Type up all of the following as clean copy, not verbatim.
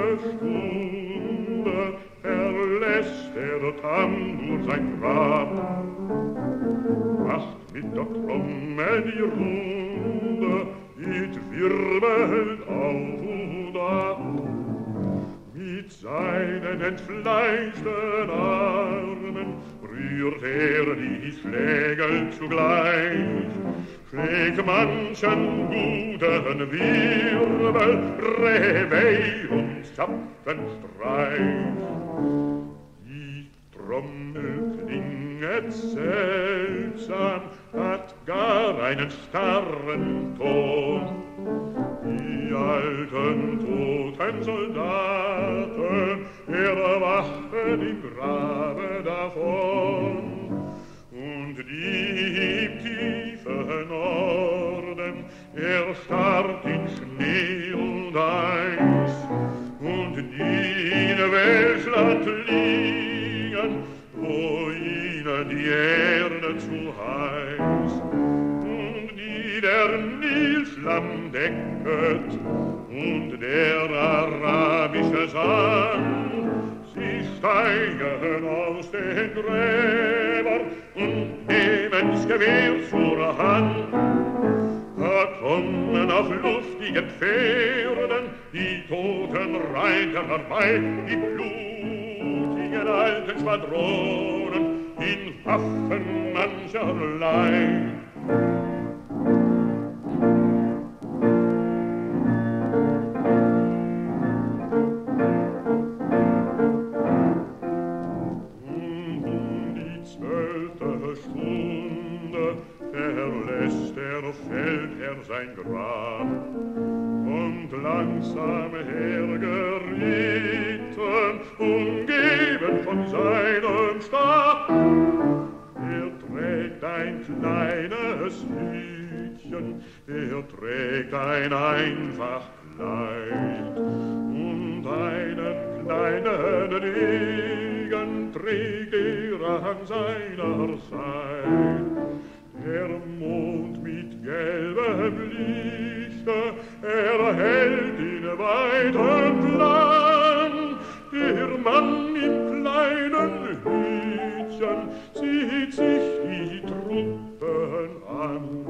Stunde verlässt der Tambour sein Grab, macht mit der Trommel die Runde, it wirbelt auf und ab. Mit seinen entfleischten Armen rührt die Schlägel zugleich, schlägt manchen guten Wirbel, Reveille und Zapfenstreich. Die Trommel klinget seltsam, hat gar einen starren Ton. Die alten toten Soldaten erwachen im Grabe davon, und die tiefe Norden erstarrt in Schnee und Eis, und die in Welschland liegen, wo ihnen die Erde zu heiß, und die der Nilschlamm decket, und der arabische Sand, sie steigen aus den Gräbern und nehmen's Gewehr zur Hand. Da kommen auf luftigen Pferden die toten Reiter herbei, die blutigen alten Schwadronen in Waffen mancherlei. Stunde verlässt der Feldherr sein Grab und langsam hergeritten, umgeben von seinem Stab. Trägt ein kleines Hütchen, trägt ein einfach Kleid und einen kleinen Degen trägt an seiner Seite. Der Mond mit gelbem Lichte erhellt ihn weit und lang. Der Mann im kleinen Hütchen sieht sich die Truppen an.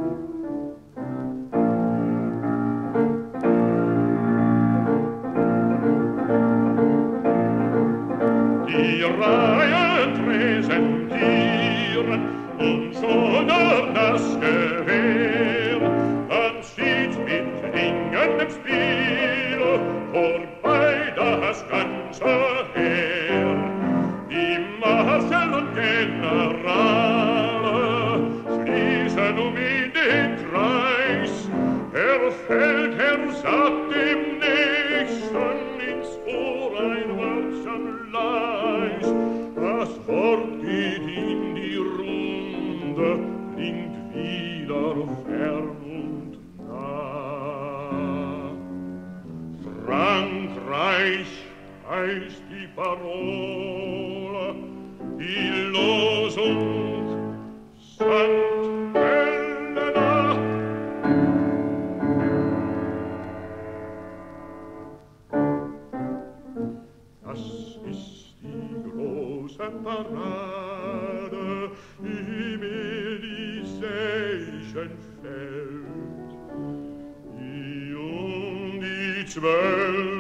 Die Reihen präsentieren und schon das Gewehr, dann zieht mit dringendem Spiel vorbei das ganze Heer. Die Marschall und Generale schließen in den Kreis, der Feldherr sagt dem Nächsten ins Ohr ein Wörtchen leis. Das Wort geht in die Runde, klingt wieder fern und nah. Frankreich heißt die Parole, die Losung St. Helena. Das ist die große Parade im Elysäischen Feld. Die 12